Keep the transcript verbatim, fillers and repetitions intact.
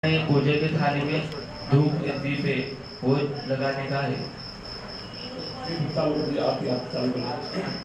पूजा के थाली में धूप दीप वो लगाने का है।